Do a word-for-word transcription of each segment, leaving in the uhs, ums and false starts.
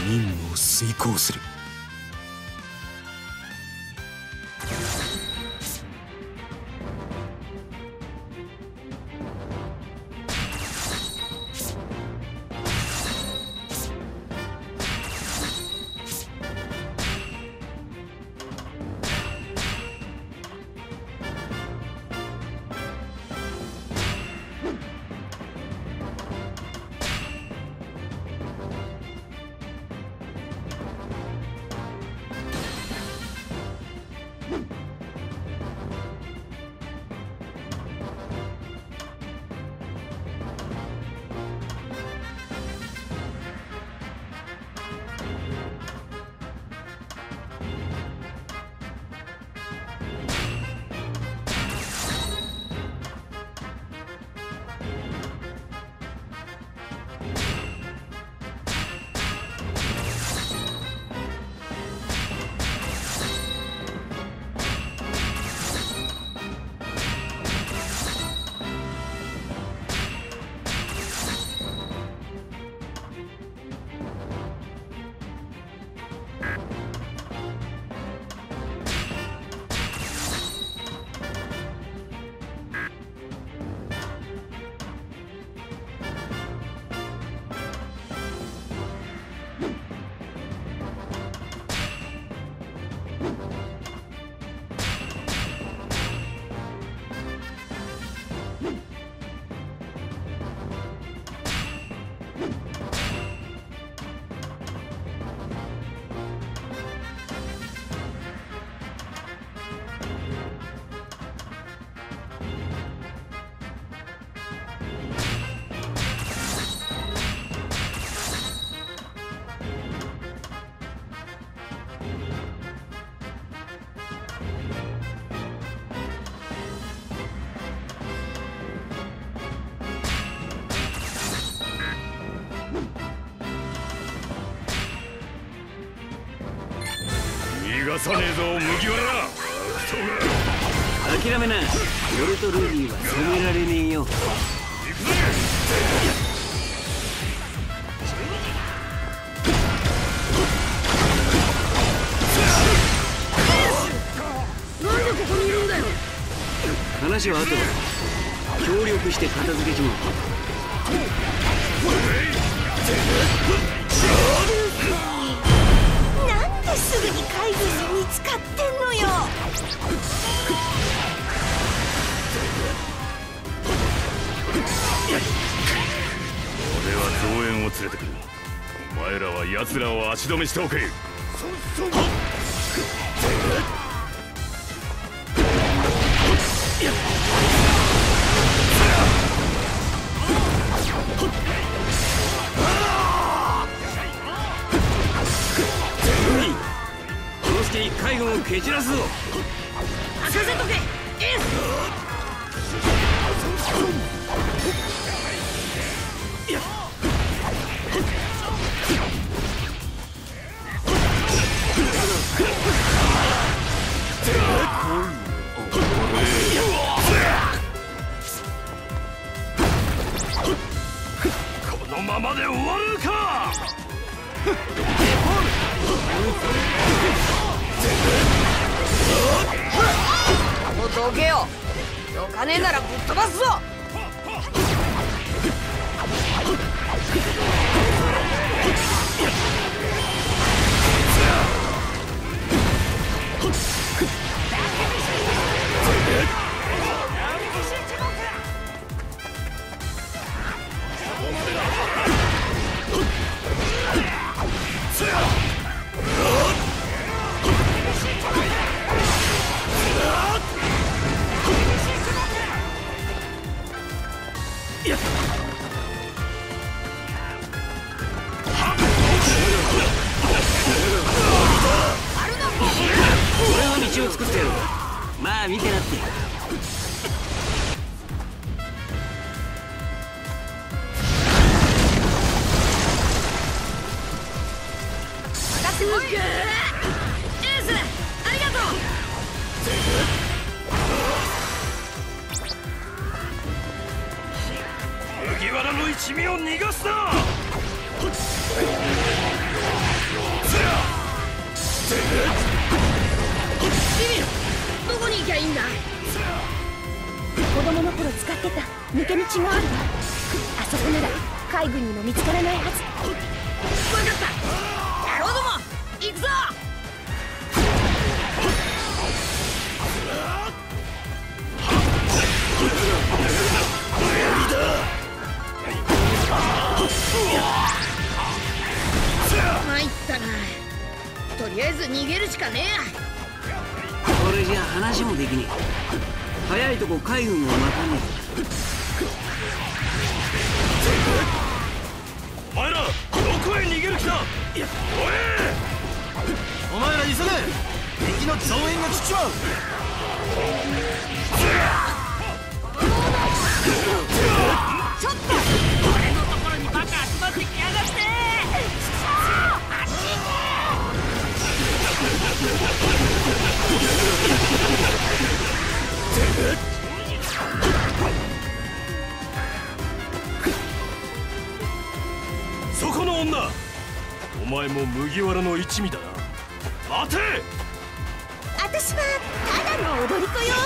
任務を遂行する。 逃がさねえぞ麦わら。 諦めな。俺とルビーは止められねえよ。行くぜ。 なんでここにいるんだよ。 話は後だ。協力して片付けちまう。 なんですぐに海軍に見つかってんのよ。 俺は増援を連れてくる。お前らは奴らを足止めしておけ。 海軍を蹴散らすぞ。 任せとけ。エース。 このままで終わるか。 もうどけよ。どかねえならぶっ飛ばすぞ。 俺は道を作ってやる。まあ見てなって。 任せとけ。エースありがとう。 麦わらの一味を逃がすな。 ビビる、どこに行きゃいいんだ。 子供の頃使ってた抜け道があるわ。あそこなら海軍にも見つからないはず。 分かった、野郎ども行くぞ。参ったな。とりあえず逃げるしかねえや。 これじゃ話もできねえ。早いとこ海軍を待たねお前らどこへ逃げる気だ。いや、おえお前ら急げ、敵の増援が来ちまう。 ちょっと俺のところにバカ集まってきやがって。あっち行そこの女、お前も麦わらの一味だな。待て。 私はただの踊り子よ。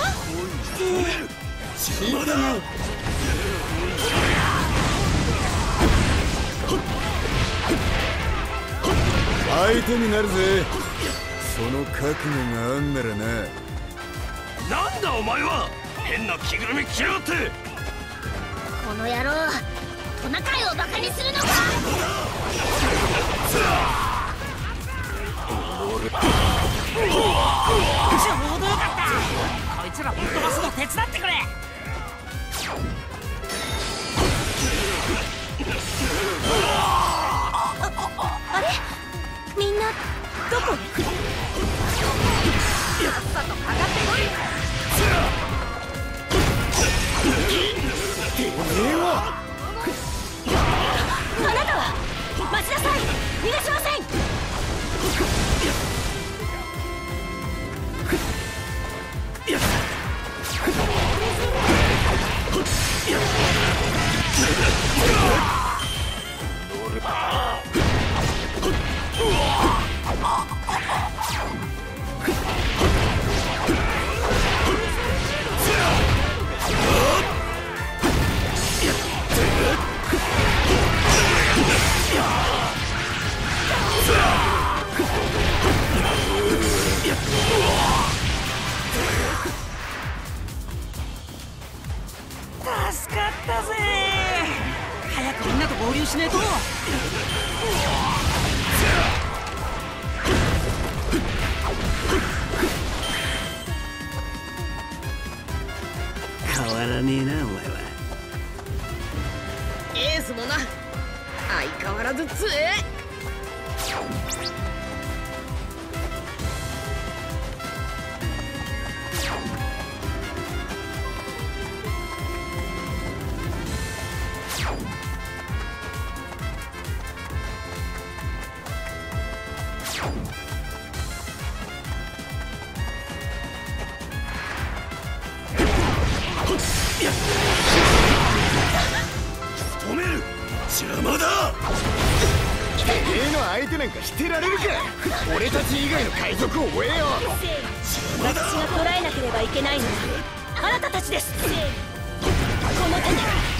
聞いてない。 相手になるぜ。その覚悟があんならな。 なんだお前は、変な着ぐるみ着やがって。 この野郎、トナカイをバカにするのか。 ちょうどよかった。こいつらぶっ飛ばすの手伝ってくれ。 あれ、みんなどこへ。 さっさとかかってこい。 あなたは待ちなさい。逃がしません。 助かったぜ。早くみんなと合流しねえと。 変わらねえなお前は。 エースもな、相変わらず強え。 止める。邪魔だ。 兵の相手なんかしてられるか。俺たち以外の海賊を追えよ。 私が捕らえなければいけないのはあなたたちです。この手で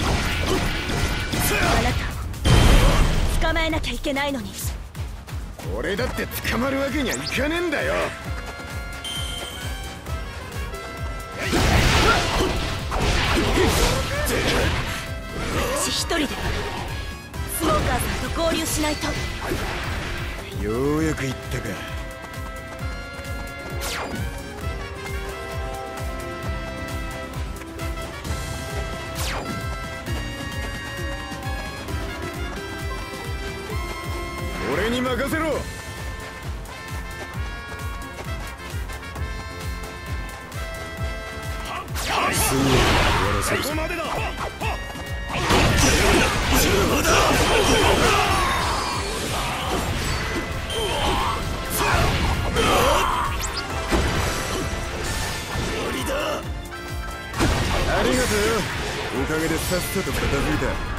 あなたを捕まえなきゃいけないのに。 俺だって捕まるわけにはいかねえんだよ。 私一人でスモーカーさんと合流しないと。 ようやく言ったか。俺に任せろ。すぐ終わらせる。 ここまでだ。 邪魔だ。ありがとうよ。おかげでさっさと片付いた。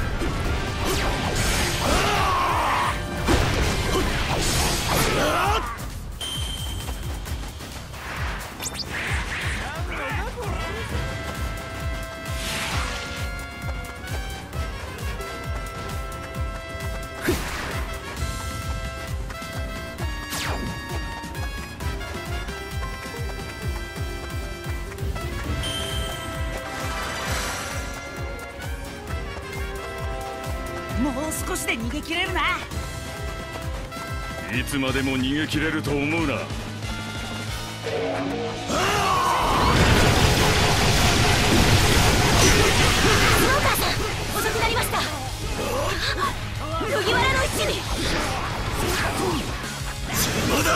もう少しで逃げ切れるな。 いつまでも逃げ切れると思うな。 スモーカーさん、遅くなりました。麦わらの一味。 まだ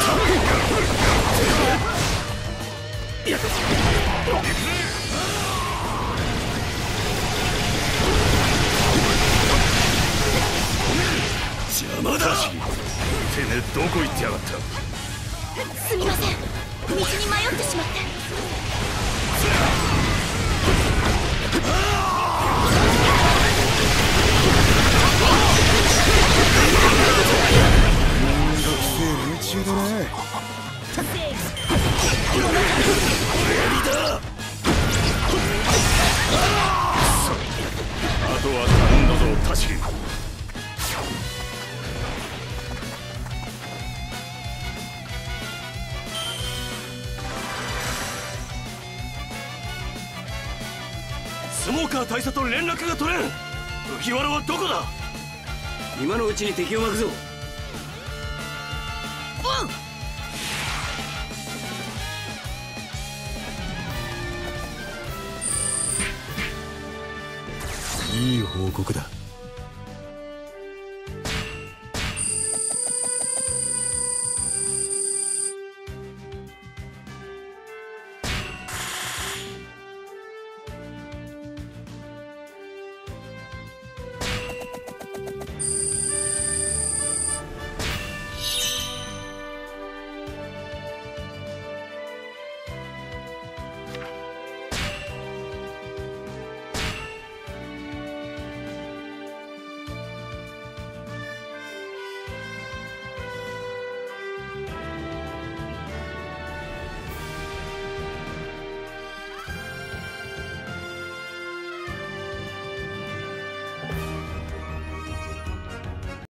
邪魔だ。てめえどこ行ってやがった。 すみません、道に迷ってしまって。 夢中だね。 あとは頼んだぞ、タシリ。スモーカー大佐と連絡が取れん。麦わらはどこだ。 今のうちに敵を巻くぞ。 いい報告だ。